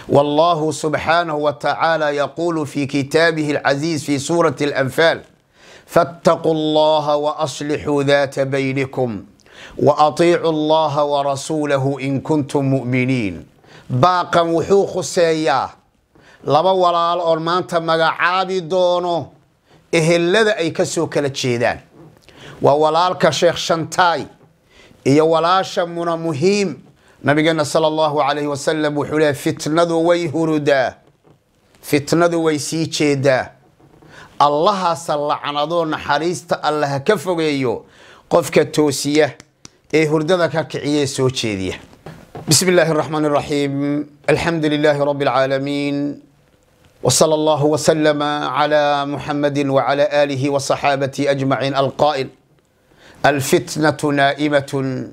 والله سبحانه وتعالى يقول في كتابه العزيز في سورة الأنفال: فاتقوا الله وأصلحوا ذات بينكم وأطيعوا الله ورسوله إن كنتم مؤمنين. باقا وحوخ السياه لبا walaal oo maanta magacaabi doono ehelada ay ka soo kala jeedaan waa walaalka Sheekh Shantaay iyo walaasha Muna Muhiim. nabigeena sallallahu alayhi wasallam wuxuu leeyahay fitnadu way hurudaa, fitnadu way sii jeedaa. allaha sallanado naxariista allah ka fogeeyo qofka toosiya ee hurdada ka kiciye soo jeediya. bismillahir rahmanir rahim. alhamdulillahi rabbil alamin. وصلى الله وسلم على محمد وعلى آله وصحابته أجمعين. القائل: الفتنة نائمة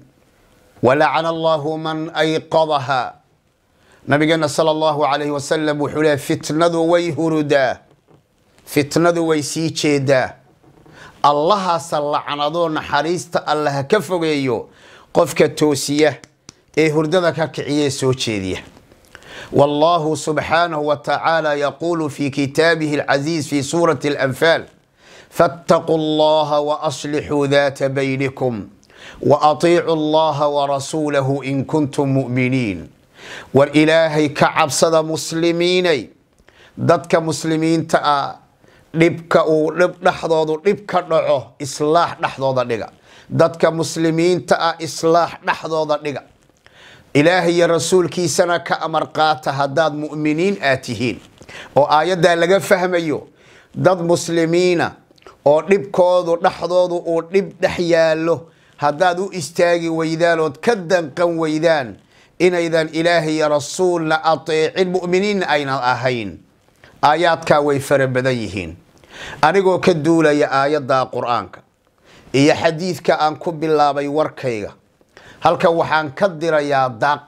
ولعن الله من أيقظها. نبينا صلى الله عليه وسلم وحول فتنة ويهردا، فتنة ويسيجدا. الله صلى عنادون حريست الله كفويو قفك التوسية هرددك كعيه سوچيديه. والله سبحانه وتعالى يقول في كتابه العزيز في سورة الأنفال: فاتقوا الله وأصلحوا ذات بينكم وأطيعوا الله ورسوله إن كنتم مؤمنين. والإلهي كعب صدى مسلمين ضدك مسلمين تأ لبك أو لب نحضض لبك نعه إصلاح نحضض لك ضدك مسلمين تأ إصلاح نحضض لك. إلهي رسول كي سنة كأمر قاته هداد مؤمنين آتهين وآيات لغا فهميو ضد مسلمين oo dhibkoodu dhaxdoodu oo dhib dhaxyaalo hadaad u istaagi weydaan ka danqan weydaan inaydan ilaahay iyo rasuulna ateecin mu'miniin ayna ahayn. aayaadka way farabadan yihiin. anigoo ka duulaya aayada quraanka iyo xadiidka aan ku bilaabay warkayga halka waxaan ka dirayaa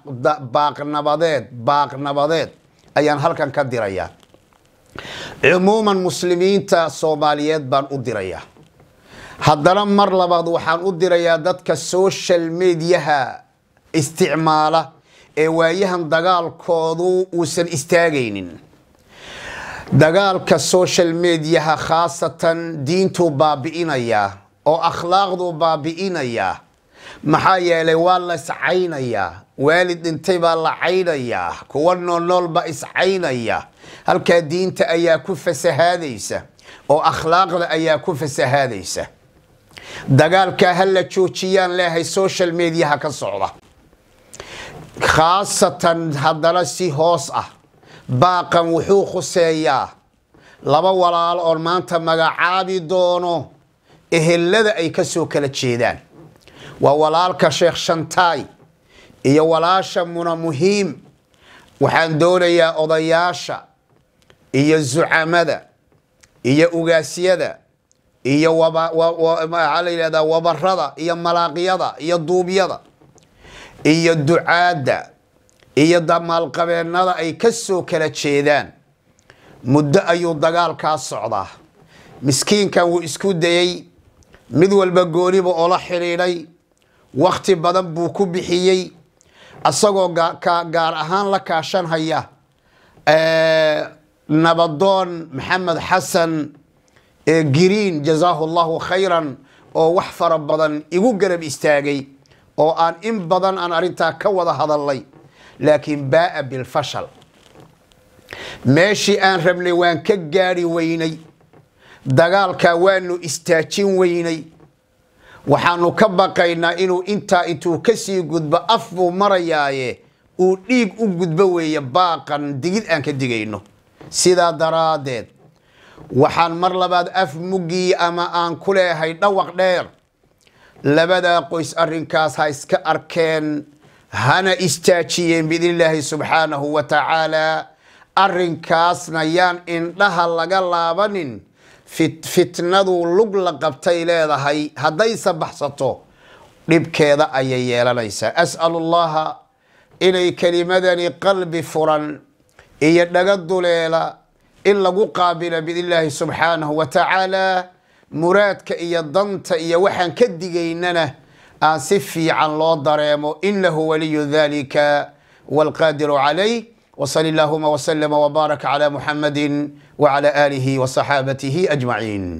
baaqnabadeed ayaan halkan ka dirayaa. cumuuman muslimiinta Soomaaliyeed baan u dirayaa. haddana mar labaad waxaan u dirayaa dadka social mediaha isticmaala ee waayahan dagaalkoodu uusan istaagaynin. dagaalka social mediaha khaasatan diintu baabi'inaya oo akhlaaqdu baabi'inaya. maxaa yeelay waa la iscaynaya, waalid dhintay baa la caynaya, kuwa nool baa iscaynaya. halka diinta ayaa ku fasahaadaysa oo akhlaaqda ayaa ku fasahaadaysa. dagaalka hal la joojiyaan leeyahay social media ka socda. khaasatan haddana si hoos ah baaqan wuxuu khuseeyaa laba walaal oo maanta magacaabi doono ehelada ay ka soo kala jeedaan. waa walaalka Sheekh Shantaay iyo walaasha Muna Muhiim. waxaan doonayaa odayaasha iyo zucamada iyo ugaasyada iyo wabarada iyo malaaqyada iyo duubyada iyo ducaada iyo damaalqabeenada ay ka soo kala jeedaan. muddo ayuu dagaalkaas socdaa. miskiinkan wuu isku dayay, mid walba gooniba oo la xiriiray, waqti badan buu ku bixiyay asagoo gaar ahaan la kaashan haya nabadoon Maxamed Xasan Green jazaahullahu khayran oo wax fara badan igu garab istaagay oo aan in badan aan arinta ka wada hadalay, laakiin baa bil fashal. meeshii aan rabnay waan ka gaari weynay, dagaalka waanu istaajin weynay. waxaanu ka baqaynaa inuu intuu ka sii gudbo afbu marayaaye uu dhiig u gudbo weeye baaqan digid aan ka digayno. sidaa daraadeed waxaan mar labaad af mugii ama aan ku leeyahay dhawaq dheer labada qoys arrinkaas ha iska arkeen hana istaajiyeen biidnillaahi subxaanahu wa tacaala. arrinkaasna yaan indhaha laga laabanin. fitnadu lug la qabtay leedahay haddaysa baxsato dhibkeeda ayay yeelanaysaa. as'alullaha inay kelimadani qalbi furan iyo dhaga duleela in lagu qaabilo biidnillaahi subxaanahu wa tacaala. muraadka iyo danta iyo waxaan ka digaynana aan si fiican loo dareemo. innahu waliyu dhalika waalqaadiru calayh. وصل اللهم وسلم وبارك على محمد وعلى آله وصحابته أجمعين.